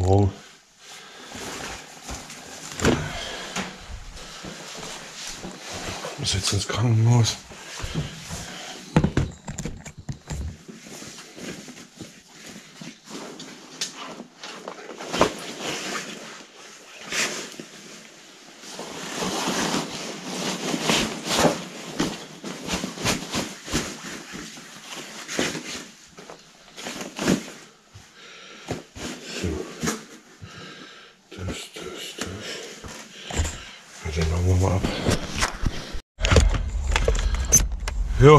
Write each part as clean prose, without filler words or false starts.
Morgen. Ich muss jetzt ins Krankenhaus. Den machen wir mal ab. Jo.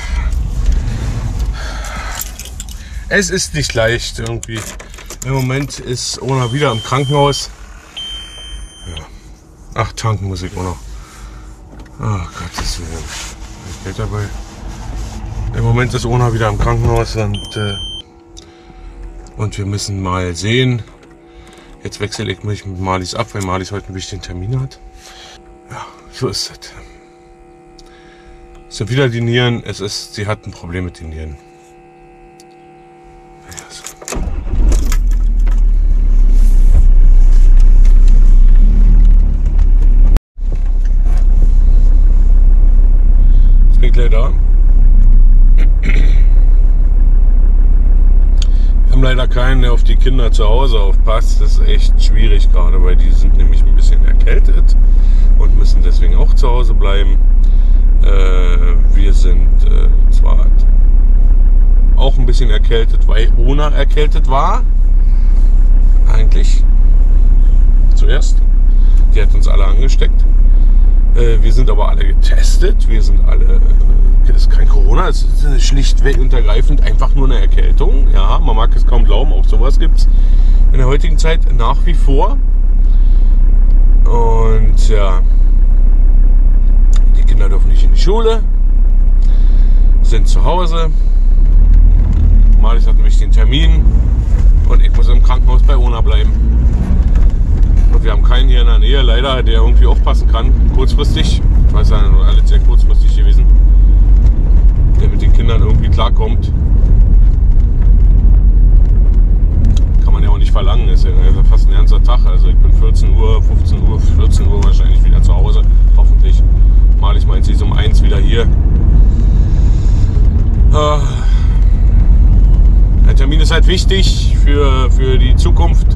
Es ist nicht leicht irgendwie. Im Moment ist Ona wieder im Krankenhaus. Ja. Ach, tanken muss ich auch noch. Oh Gott, das ist Geld dabei. Im Moment ist Ona wieder im Krankenhaus und wir müssen mal sehen. Jetzt wechsle ich mich mit Marlies ab, weil Marlies heute einen wichtigen Termin hat. Ja, so ist es. Es sind wieder die Nieren. Sie hat ein Problem mit den Nieren. Ja, so. Jetzt bin ich gleich da. Wir haben leider keinen, der auf die Kinder zu Hause aufpasst. Das ist echt schwierig gerade, weil die sind nämlich ein bisschen erkältet und müssen deswegen auch zu Hause bleiben. Wir sind zwar auch ein bisschen erkältet, weil Ona erkältet war. Eigentlich. Zuerst. Die hat uns alle angesteckt. Wir sind aber alle getestet. Wir sind alle... Es ist kein Corona, es ist schlichtweg und ergreifend einfach nur eine Erkältung. Ja, man mag es kaum glauben, auch sowas gibt es in der heutigen Zeit nach wie vor. Und ja, die Kinder dürfen nicht in die Schule, sind zu Hause. Marlies hat einen wichtigen Termin und ich muss im Krankenhaus bei Ona bleiben. Und wir haben keinen hier in der Nähe, leider, der irgendwie aufpassen kann, kurzfristig. Ich weiß ja, alles sehr kurzfristig gewesen. Der mit den Kindern irgendwie klarkommt. Kann man ja auch nicht verlangen, ist ja fast ein ganzer Tag. Also ich bin 14 Uhr, 15 Uhr, 14 Uhr wahrscheinlich wieder zu Hause, hoffentlich. Marlies meint, sie ist um 1 wieder hier. Der Termin ist halt wichtig für die Zukunft.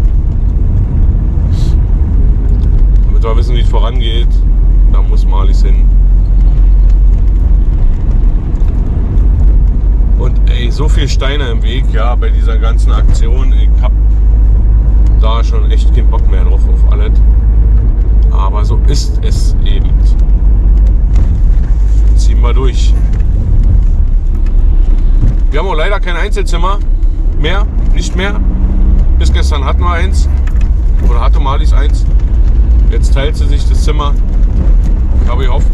Damit wir wissen, wie es vorangeht, da muss Marlies hin. Und ey, so viel Steine im Weg, ja, bei dieser ganzen Aktion. Ich hab da schon echt keinen Bock mehr drauf auf alles. Aber so ist es eben. Ziehen wir durch. Wir haben auch leider kein Einzelzimmer mehr, nicht mehr. Bis gestern hatten wir eins. Oder hatte Marlies eins. Jetzt teilt sie sich das Zimmer. Ich habe gehofft,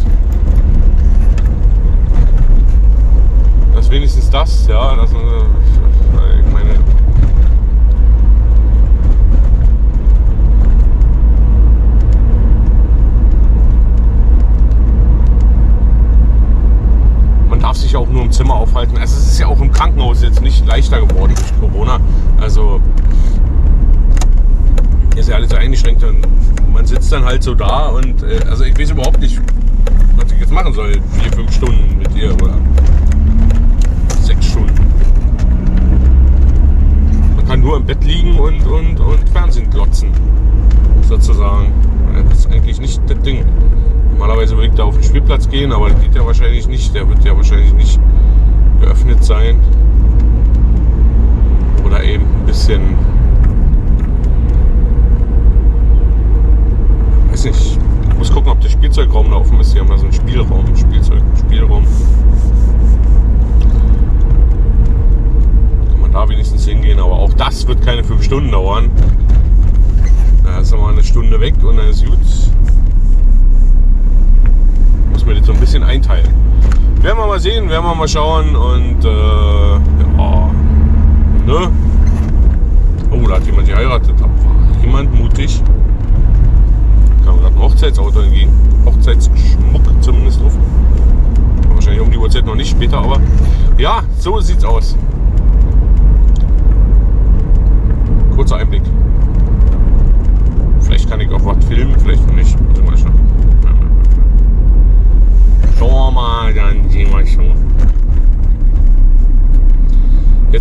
dass wenigstens das, ja, das, ich meine, man darf sich auch nur im Zimmer aufhalten. Also es ist ja auch im Krankenhaus jetzt nicht leichter geworden durch Corona. Also ist ja alles so eingeschränkt und man sitzt dann halt so da und also ich weiß überhaupt nicht, was ich jetzt machen soll. 4-5 Stunden mit ihr oder 6 Stunden. Man kann nur im Bett liegen und Fernsehen glotzen, sozusagen. Das ist eigentlich nicht das Ding. Normalerweise würde ich da auf den Spielplatz gehen, aber das geht ja wahrscheinlich nicht. Der wird ja wahrscheinlich nicht geöffnet sein. Oder eben ein bisschen, weiß nicht, ich muss gucken, ob der Spielzeugraum da offen ist. Hier haben wir so einen Spielraum, Spielraum. Kann man da wenigstens hingehen, aber auch das wird keine 5 Stunden dauern. Da ist nochmal eine Stunde weg und dann ist gut. Muss mir das so ein bisschen einteilen. Werden wir mal sehen, werden wir mal schauen und ja, ne? Oh, da hat jemand geheiratet. Da war jemand mutig. Kam gerade ein Hochzeitsauto entgegen. Hochzeitsschmuck zumindest drauf. Wahrscheinlich um die Uhrzeit noch nicht, später, aber ja, so sieht's aus. Kurzer Einblick.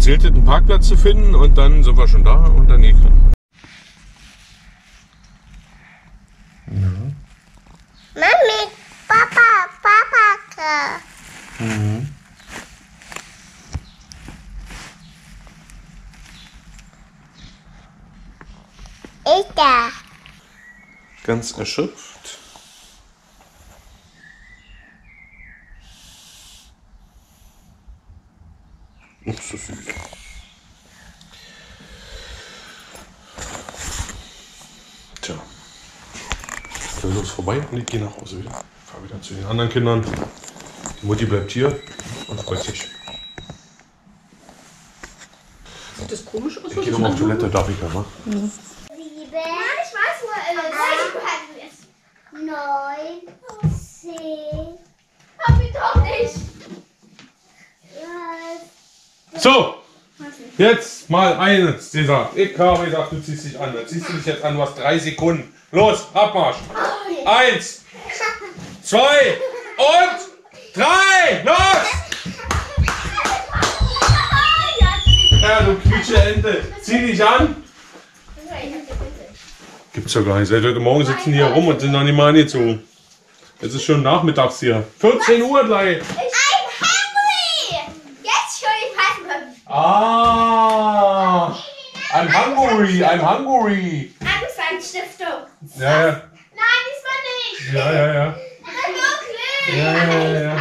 zählt es, einen Parkplatz zu finden und dann sind wir schon da und dann geht's. Mami, Papa. Mhm. Ich da. Ganz erschöpft. Ach, so süß. Tja. Dann ist es vorbei und ich gehe nach Hause wieder. Fahr wieder zu den anderen Kindern. Die Mutti bleibt hier und freut sich. Sieht das komisch aus? Ich gehe nochmal auf Toilette, darf ich ja, ne? 7, Ich weiß nur, 9, 10. hab ich doch nicht. So! Jetzt mal eines gesagt. Ich habe gesagt, du ziehst dich an. Dann ziehst du dich jetzt an, du hast 3 Sekunden. Los, Abmarsch! 1, 2 und 3! Los! Ja, du quietsche Ente. Zieh dich an! Gibt's ja gar nicht. Seit heute Morgen sitzen die hier rum und sind noch nicht mal angezogen. Es ist schon nachmittags hier. 14 Uhr gleich. I'm hungry! Jetzt schon die Passen. Ah! I'm hungry, I'm hungry. Angstanstiftung. Ja, ja. Nein, diesmal nicht. Ja, ja, ja. Wirklich? Ja.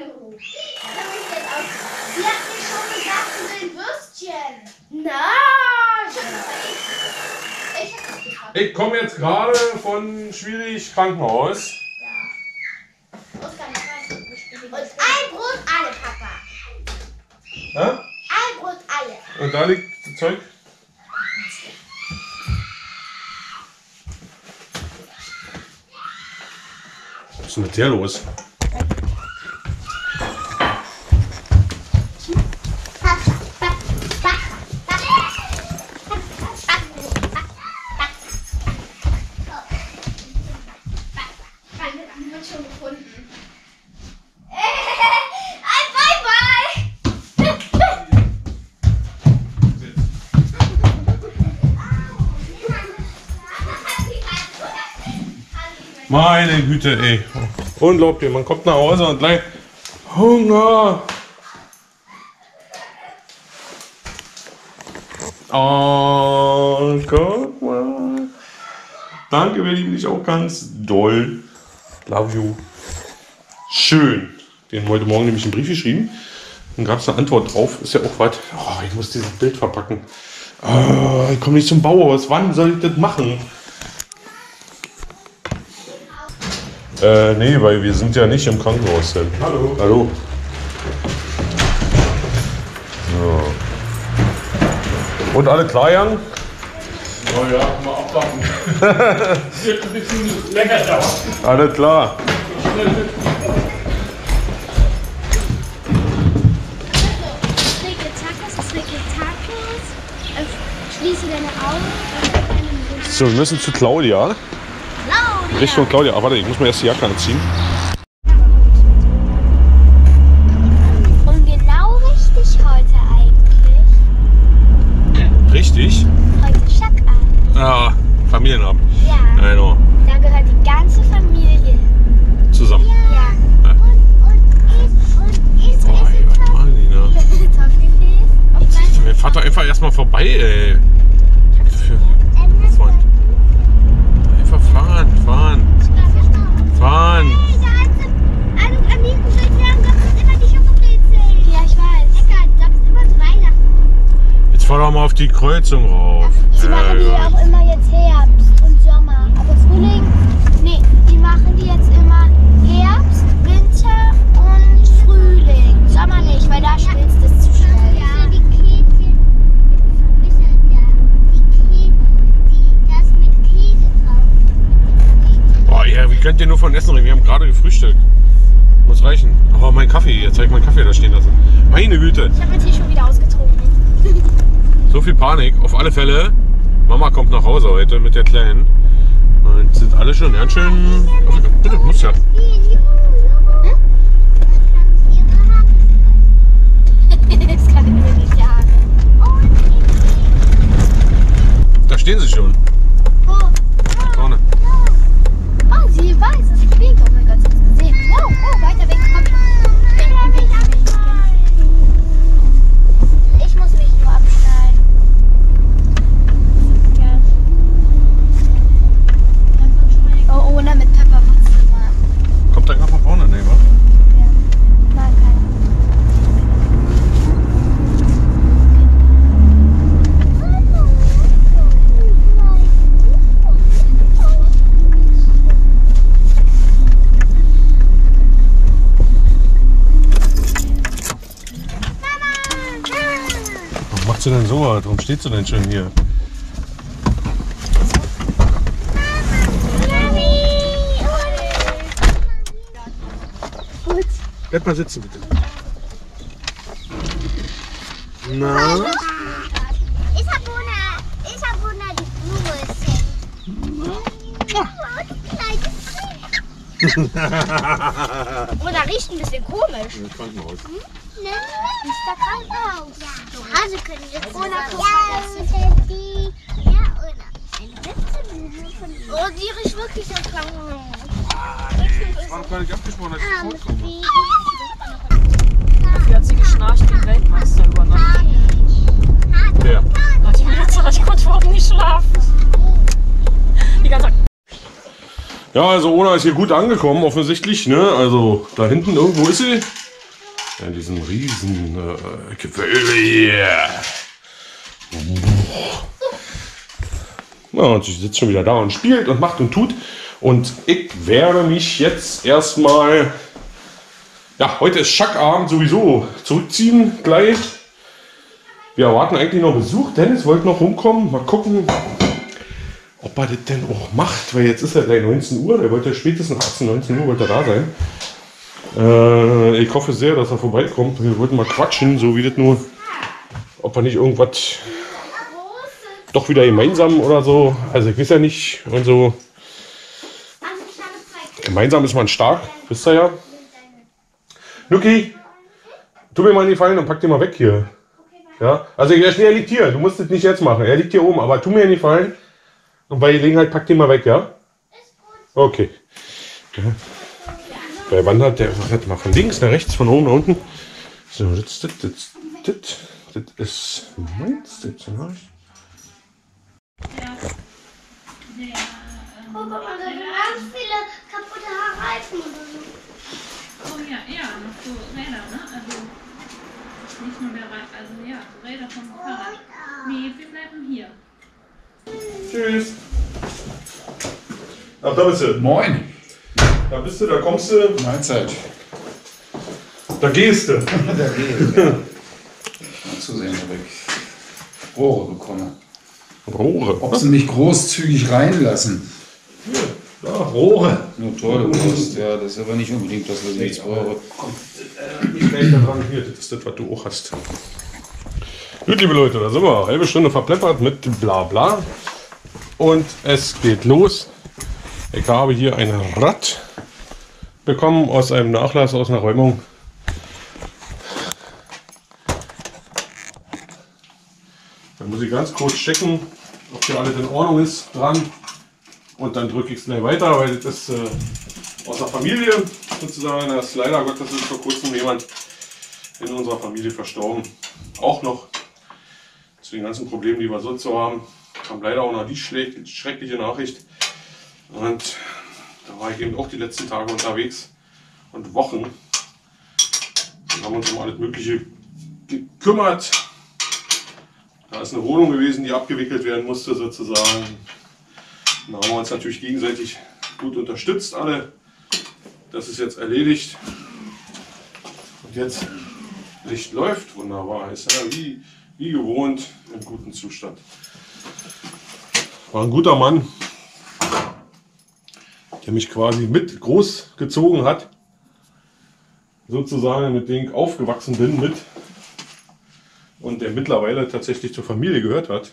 Sie hat mir schon gesagt, sie will Würstchen. Nein. Ich hab das gehabt. Ich komme jetzt gerade von Schwierig Krankenhaus. Und ein Brot alle, Papa. Ja? Ein Brot alle. Und da liegt das Zeug. Was ist denn mit der los? Schon gefunden. Ein Bye-Bye! Meine Güte, ey. Unglaublich, man kommt nach Hause und gleich Hunger. Oh, guck mal. Danke, wir lieben dich auch ganz doll. Love you. Schön. Den heute Morgen nämlich einen Brief geschrieben. Dann gab es eine Antwort drauf. Ist ja auch was. Oh, ich muss dieses Bild verpacken. Oh, ich komme nicht zum Bauhaus. Wann soll ich das machen? Nee, weil wir sind ja nicht im Krankenhaus. Denn. Hallo. Hallo. So. Und alle klar, Jan? Oh ja, mal abwarten. Wird ein bisschen länger dauern. Alles klar. Schließe deine Augen. So, wir müssen zu Claudia. Richtung Claudia. Aber warte, ich muss mir erst die Jacke anziehen. Und genau richtig heute eigentlich. Richtig? Heute Schackabend. Ja, Familienabend. Ja. Genau. Da gehört die ganze Familie. Zusammen. Ja. Ja. Und ich Boah, ey, was machen die da? Toffifees. Wir fahren doch einfach erstmal vorbei, ey. Freund. Einfach fahren. Ja, ich weiß. Jetzt fahr doch mal auf die Kreuzung rauf. Die machen die ja auch immer jetzt Herbst und Sommer. Aber Frühling, nee, die machen die jetzt immer Herbst, Winter und Frühling. Sommer nicht, weil da schmilzt es zu schnell. Boah, ja, wie könnt ihr nur von Essen reden? Wir haben gerade gefrühstückt. Muss reichen. Aber mein Kaffee, jetzt habe ich meinen Kaffee da stehen lassen. Meine Güte. Ich habe meinen Tee schon wieder ausgetrunken. So viel Panik. Auf alle Fälle. Mama kommt nach Hause heute mit der Kleinen. Und sind alle schon ganz schön. Oh, bitte, muss ja. Das kann ich mir nicht sagen. stehen sie schon. Wo? Vorne. Oh, sie weiß, es fliegt. Oh mein Gott, sie hat es gesehen. Wow, oh, weiter weg, komm schon. Ich muss mich nur abschneiden. Ja. Oh, ohne mit Pepper Wurzel machen. Kommt da gerade von vorne, ne, wa? Ja. Nein, keine. Warum macht sie denn so was? Warum steht sie denn schon hier? Gut. Bleib mal sitzen, bitte. Na? Ich hab Wunder die Blume. Oh, da riecht ein bisschen komisch. Im Krankenhaus. Ist da Krankenhaus? Ja. Also können wir jetzt Oh, die riecht wirklich am Krankenhaus. Ich war doch gar nicht abgesprochen, dass ich fortkomme. Dafür hat sie geschnarcht wie Weltmeister über Nacht. Der. Hat die mir gesagt, ich konnte überhaupt nicht schlafen. Die ganze Zeit. Ja, also Ona ist hier gut angekommen, offensichtlich, ne? Also da hinten irgendwo ist sie. Ja, in diesem riesen Gewölbe hier. Ja, und sie sitzt schon wieder da und spielt und macht und tut. Und ich werde mich jetzt erstmal, ja, heute ist Schackabend sowieso, zurückziehen gleich. Wir erwarten eigentlich noch Besuch. Dennis wollte noch rumkommen. Mal gucken, ob er das denn auch macht. Weil jetzt ist ja gleich 19 Uhr. Der wollte spätestens 18, 19 Uhr wollte er da sein. Ich hoffe sehr, dass er vorbeikommt. Wir wollten mal quatschen, so wie das nur, ob wir nicht irgendwas doch wieder gemeinsam oder so. Also ich weiß ja nicht. Und so. Gemeinsam ist man stark, wisst ihr ja. Nuki, tu mir mal einen Gefallen und pack den mal weg hier. Ja? Also er liegt hier, du musst es nicht jetzt machen. Er liegt hier oben, aber tu mir einen Gefallen und bei Gelegenheit pack den mal weg, ja? Okay. Ja. Wer wandert, der wandert mal von links nach rechts, von oben nach unten. So, das ist meins. Guck mal, da sind ganz viele kaputte Reifen oder so. Oh ja, noch so Räder, ne? Also nicht nur der Rad, also ja, so Räder vom Fahrrad. Nee, wir bleiben hier. Tschüss. Ach, da bist du. Moin. Da bist du, da kommst du, Mahlzeit. da gehst du. Da geht ja. Zusehen, ob ich Rohre bekomme. Rohre. Ob sie mich großzügig reinlassen. Ja, Rohre. Nur tolle Wurst, ja, das ist aber nicht unbedingt das, was ich jetzt brauche. Nicht gleich da dran. Hier, das ist das, was du auch hast. Gut, liebe Leute, da sind wir. Eine halbe Stunde verpleppert mit Blabla. Und es geht los. Ich habe hier ein Rad bekommen aus einem Nachlass, aus einer Räumung. Da muss ich ganz kurz checken, ob hier alles in Ordnung ist dran. Und dann drücke ich es gleich weiter, weil das ist aus der Familie sozusagen. Da ist leider Gottes ist vor kurzem jemand in unserer Familie verstorben. Auch noch zu den ganzen Problemen, die wir sonst so haben, kam leider auch noch die schreckliche Nachricht. Und da war ich eben auch die letzten Tage unterwegs und Wochen. Wir haben uns um alles Mögliche gekümmert. Da ist eine Wohnung gewesen, die abgewickelt werden musste sozusagen. Da haben wir uns natürlich gegenseitig gut unterstützt alle. Das ist jetzt erledigt. Und jetzt Licht läuft, wunderbar. Ist ja wie gewohnt im guten Zustand. War ein guter Mann, der mich quasi mit groß gezogen hat. Sozusagen, mit dem ich aufgewachsen bin mit. Und der mittlerweile tatsächlich zur Familie gehört hat.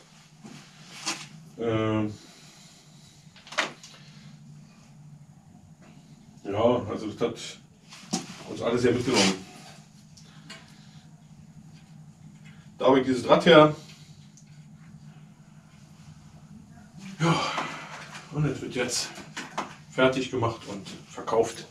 Ja, also das hat uns alles sehr mitgenommen. Da habe ich dieses Rad her. Ja, und es wird jetzt fertig gemacht und verkauft.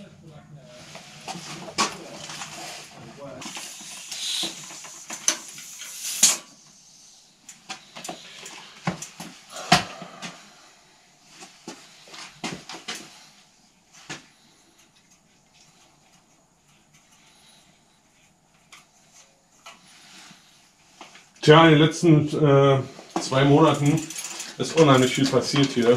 Tja, in den letzten 2 Monaten ist unheimlich viel passiert hier.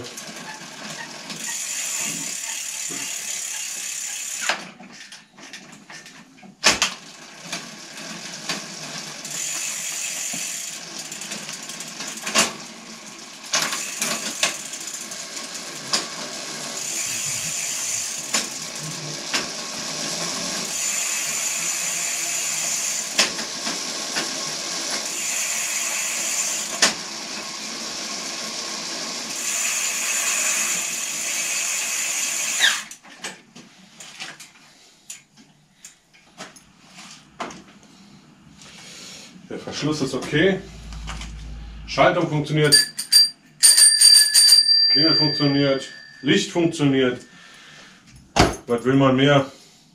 Der Verschluss ist okay. Schaltung funktioniert. Klingel funktioniert. Licht funktioniert. Was will man mehr?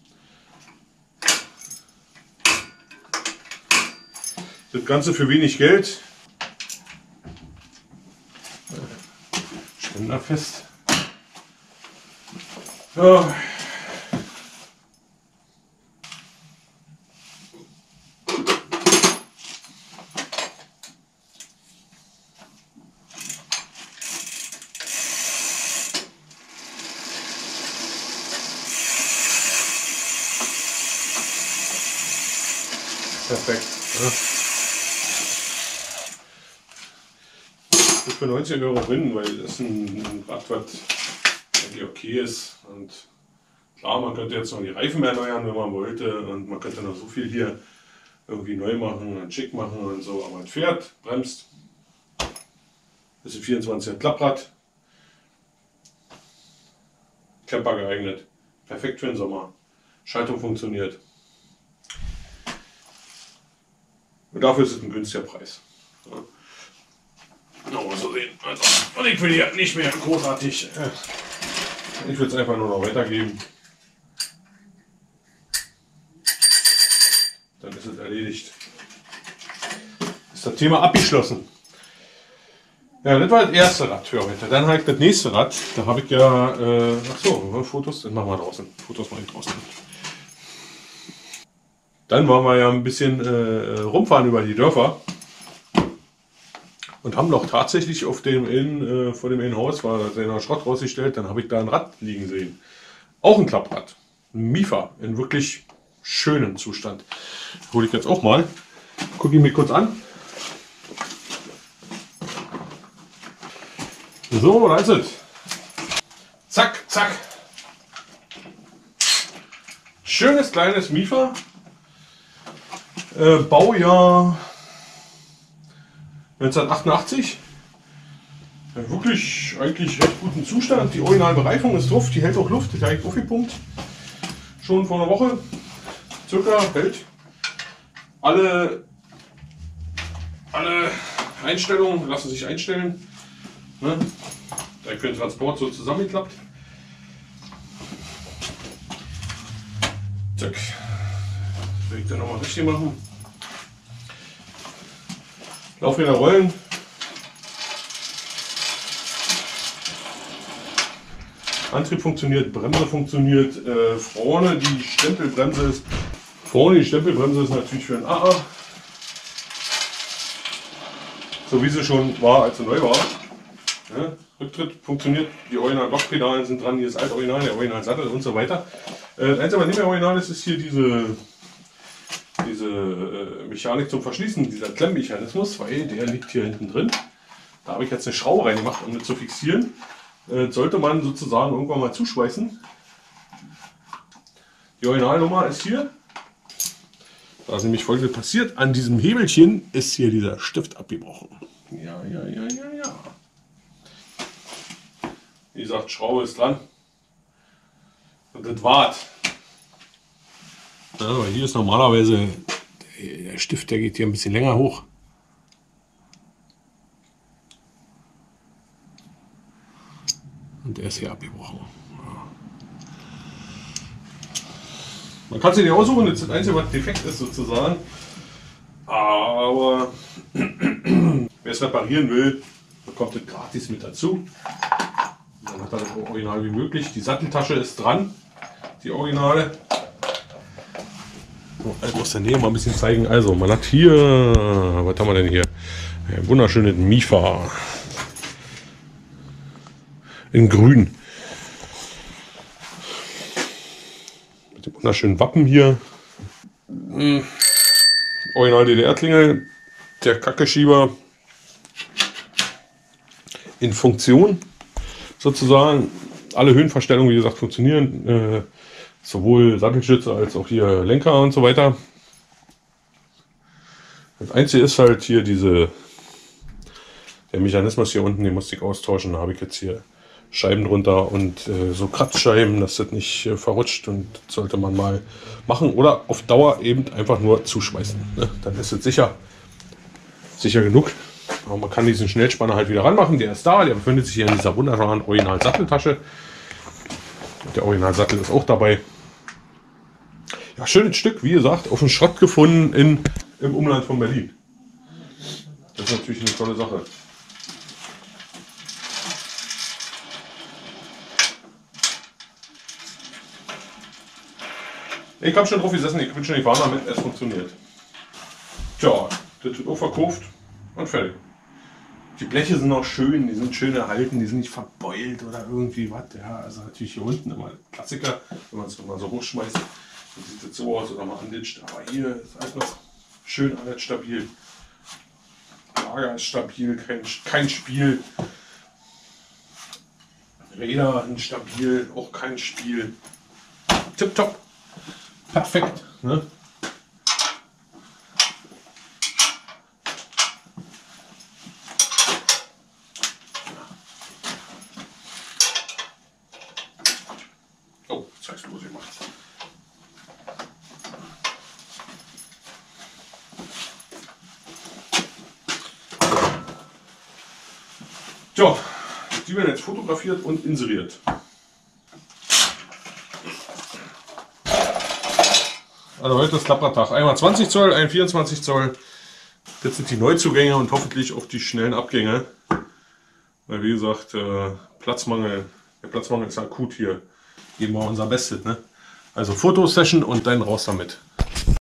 Das Ganze für wenig Geld. Ständer fest. Ja. Perfekt. Ja. Das ist für 90 € drin, weil das ist ein Rad, was eigentlich okay ist. Und klar, man könnte jetzt noch die Reifen erneuern, wenn man wollte. Und man könnte noch so viel hier irgendwie neu machen und schick machen und so. Aber es fährt, bremst. Das ist ein 24er Klapprad. Camper geeignet. Perfekt für den Sommer. Schaltung funktioniert. Und dafür ist es ein günstiger Preis. Ja. Mal so sehen. Also, und ich will hier nicht mehr großartig. Ich will es einfach nur noch weitergeben. Dann ist es erledigt. Ist das Thema abgeschlossen. Ja, das war das erste Rad für heute. Dann habe ich das nächste Rad. Da habe ich ja. Achso, Fotos. Das machen wir draußen. Fotos mache ich draußen. Dann waren wir ja ein bisschen rumfahren über die Dörfer und haben doch tatsächlich auf dem vor dem Innenhaus war der Schrott rausgestellt. Dann habe ich da ein Rad liegen sehen. Auch ein Klapprad. Ein Mifa in wirklich schönem Zustand. Hole ich jetzt auch mal. Gucke ich mir kurz an. So, da ist es. Zack, zack. Schönes kleines Mifa. Baujahr 1988. Wirklich eigentlich recht guten Zustand. Die Originalbereifung ist drauf, die hält auch Luft, die habe ich aufgepumpt. Schon vor einer Woche. Circa hält. Alle Einstellungen lassen sich einstellen. Ne? Da für den Transport so zusammengeklappt. Zack. Das will ich dann nochmal richtig machen. Laufräder rollen. Antrieb funktioniert, Bremse funktioniert. Vorne die Stempelbremse ist. Natürlich für ein AA. So wie sie schon war, als sie neu war. Ja, Rücktritt funktioniert, die Original-Blockpedalen sind dran, hier ist Alt-Original, der Original-Sattel und so weiter. Das Einzige, was nicht mehr original ist, ist hier diese Mechanik zum Verschließen, dieser Klemmmechanismus, weil der liegt hier hinten drin. Da habe ich jetzt eine Schraube reingemacht, um das zu fixieren. Sollte man sozusagen irgendwann mal zuschweißen. Die Originalnummer ist hier. Da ist nämlich Folgendes passiert. An diesem Hebelchen ist hier dieser Stift abgebrochen. Ja. Wie gesagt, Schraube ist dran. Und das war's. Ja, aber hier ist normalerweise der Stift, der geht hier ein bisschen länger hoch. Und der ist hier abgebrochen. Ja. Man kann es nicht aussuchen, das ist das Einzige, was defekt ist sozusagen. Aber wer es reparieren will, bekommt es gratis mit dazu. Dann hat er das auch original wie möglich. Die Satteltasche ist dran, die Originale. So, ich muss der Nähe mal ein bisschen zeigen. Also, man hat hier, was haben wir denn hier? Ein wunderschönes Mifa. In grün. Mit dem wunderschönen Wappen hier. Original DDR-Klingel. Der Kackeschieber. In Funktion. Sozusagen. Alle Höhenverstellungen, wie gesagt, funktionieren. Sowohl Sattelstütze als auch hier Lenker und so weiter. Das Einzige ist halt hier der Mechanismus hier unten, den musste ich austauschen. Da habe ich jetzt hier Scheiben drunter und so Kratzscheiben, dass das nicht verrutscht, und das sollte man mal machen oder auf Dauer eben einfach nur zuschmeißen. Ne? Dann ist es sicher genug. Aber man kann diesen Schnellspanner halt wieder ranmachen, der ist da, der befindet sich hier in dieser wunderbaren Original-Satteltasche. Der Originalsattel ist auch dabei. Ja, schönes Stück, wie gesagt, auf dem Schrott gefunden im Umland von Berlin. Das ist natürlich eine tolle Sache. Ich habe schon drauf gesessen, ich bin schon gefahren damit, es funktioniert. Tja, das wird auch verkauft und fertig. Die Bleche sind noch schön, die sind schön erhalten, die sind nicht verbeult oder irgendwie was. Ja, also natürlich hier unten immer Klassiker, wenn man es mal so hochschmeißt, dann sieht das so aus oder mal anditscht. Aber hier ist halt noch schön alles stabil. Lager ist stabil, kein Spiel. Räder sind stabil, auch kein Spiel. Tipptopp. Perfekt. Ne? Oh, jetzt hast du was gemacht. So, die werden jetzt fotografiert und inseriert. Also heute ist Klappertag. Einmal 20 Zoll, ein 24 Zoll. Das sind die Neuzugänge und hoffentlich auch die schnellen Abgänge. Weil wie gesagt, Platzmangel, der Platzmangel ist akut hier. Geben wir unser Bestes. Ne? Also Fotosession und dann raus damit.